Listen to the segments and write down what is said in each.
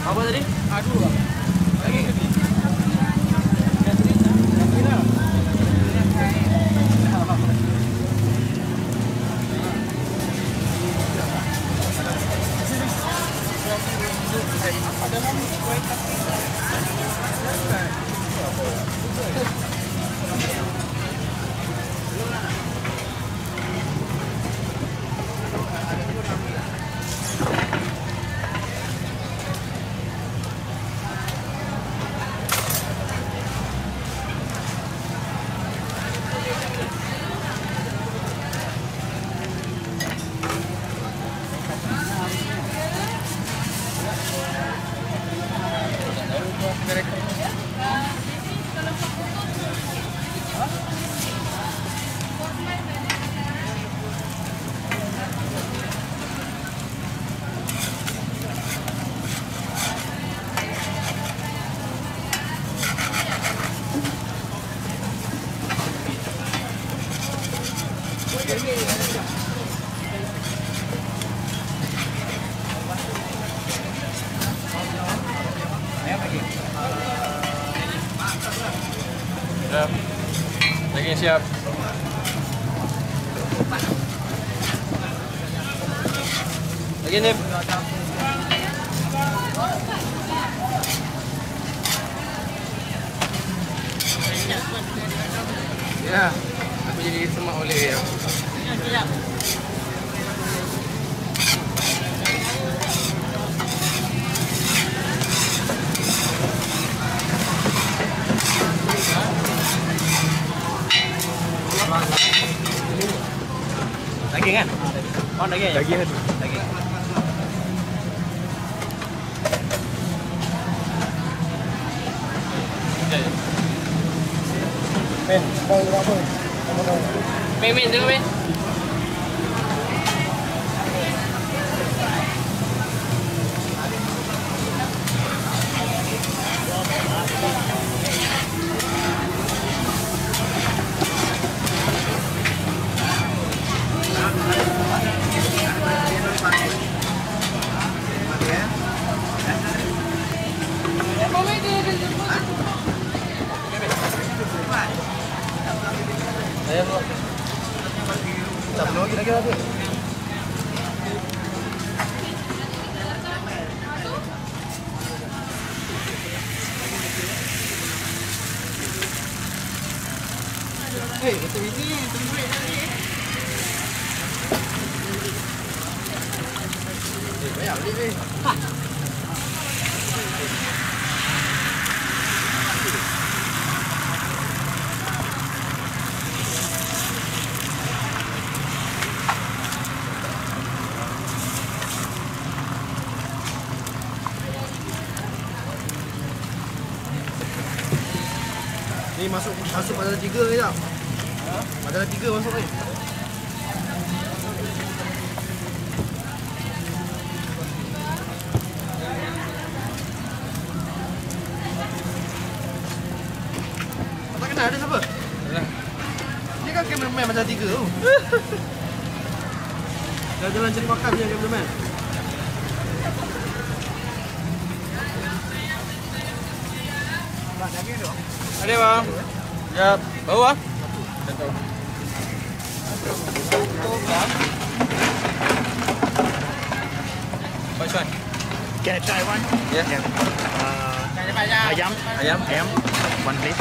Apa tadi? Aduh bang. Lagi. Siap. Lagi siap. Lagi nih. Ya, aku jadi semak oleh ya. Siap. Daging kan? Oh, daging ya? Daging. Daging. Men, kau berapa? Men, tengok men. Saya mau. Tak lagi. Hei, betul ini tunggu tadi. Banyak ni. Ni masuk pada 3 ke tak? Pada 3 masuk ni. Tak kenal ada siapa? Dia kan cameraman macam 3 tu. Jalan-jalan cari makan je cameraman. Ada bang. Siap. Bau ah? Satu. Which one? Can I try one? Yeah. Ayam. Ayam. One plate.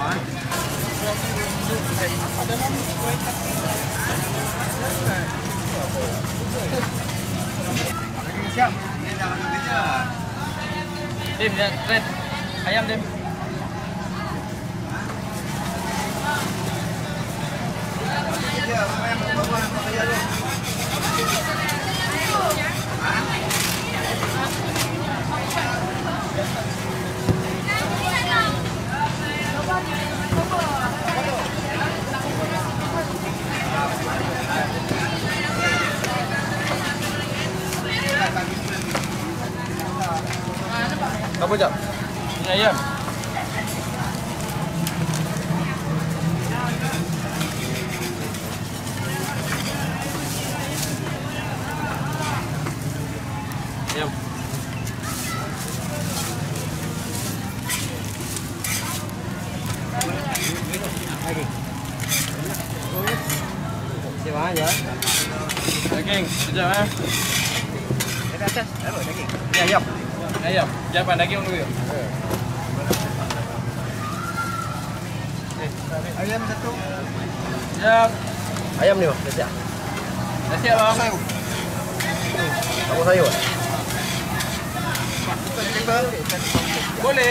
Siap. Dim, red. Ayam dim. Apa jap? Ini ayam. Ayam. King, sekejap Dekat atas. Apa daging? Ni ayam. Ayam. Jangan daging dulu. Ayam satu. Siap. Ayam ni, Bang. Dah siap. Dah siap bang. Sayur. Apa sayur? Boleh.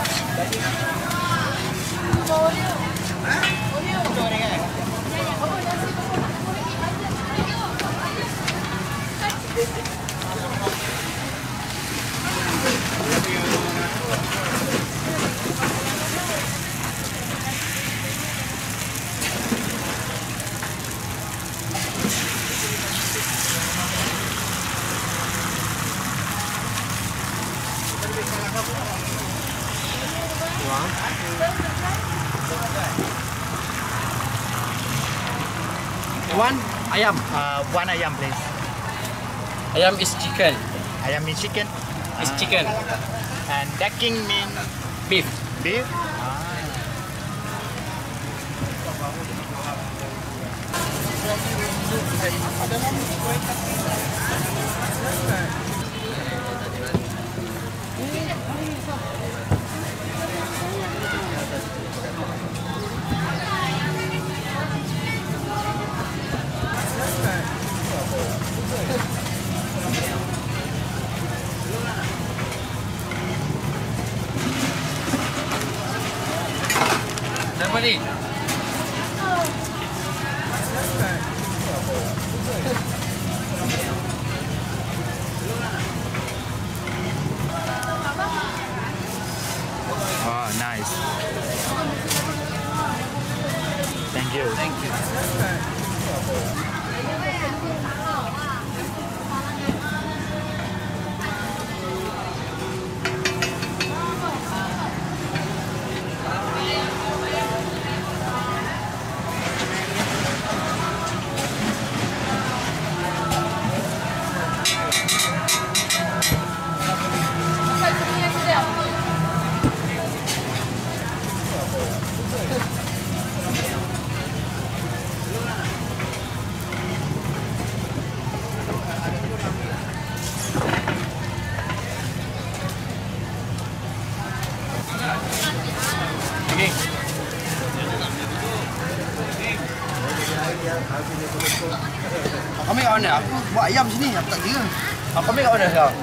One ayam. One ayam please. Ayam is chicken. Ayam mean chicken. Is chicken. And daging mean Beef. beef. Siapa ni? Oh, nice. Thank you. Thank you. Kami kat mana? Aku buat ayam sini. Aku tak kira. Kami kat mana sekarang?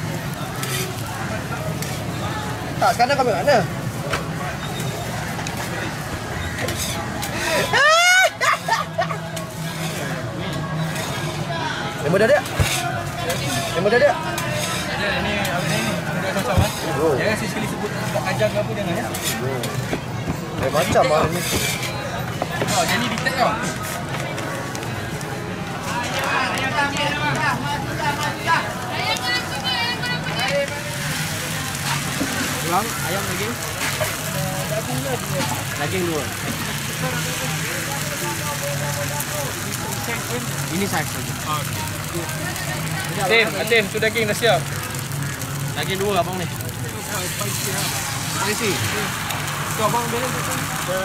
Tak, sekarang kami kat mana? Lembu dah ada? Lembu dah ada? Ada ni, apa ni? Ada macam Oh. Jangan sekali sebut kajang ke apa jangan ya. Macam lah ni. Oh, jadi detect tau. Bang, ayam daging? Daging dua. Ini saiz lagi. Atim, tu daging dah siap. Daging dua abang ni. Spicy. Kau abang beli betul?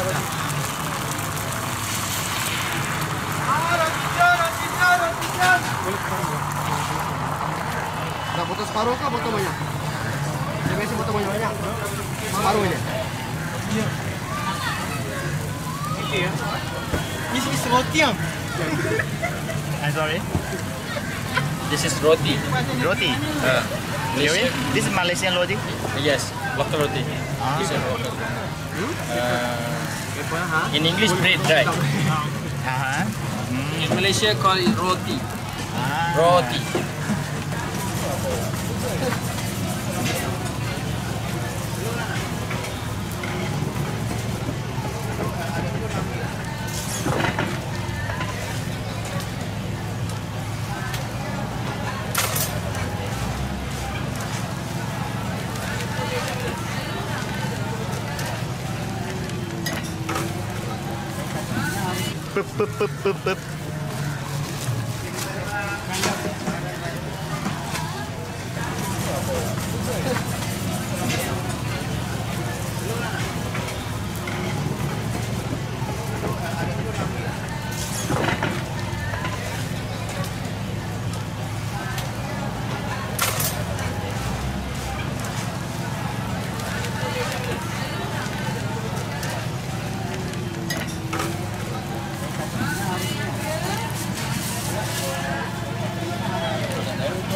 Dah potong separuh ke potong banyak? Saya biasa potong banyak-banyak. Separuh je. Ya. This is roti yang. I'm sorry. This is roti. Roti. Malaysia. This is Malaysian roti. Yes, local roti. Ah. This is local. In English, bread, right? In Malaysia, call it roti. Roti. Pup.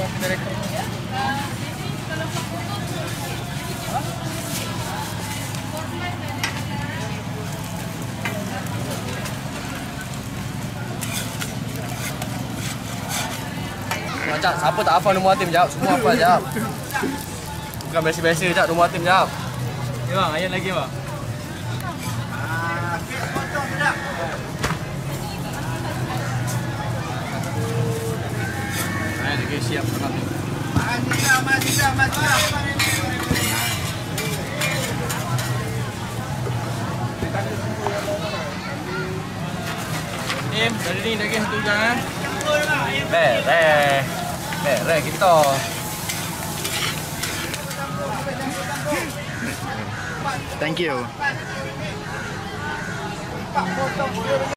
kita rekod. Macam siapa tak hafal nombor Hatim jap? Semua hafal jap. Bukan biasa-biasa jap nombor Hatim jap. Ya bang, ayat lagi bang. Ayat lagi siap penat tu. Tim, dari ni lagi satu jangan. Beres kita. Thank you.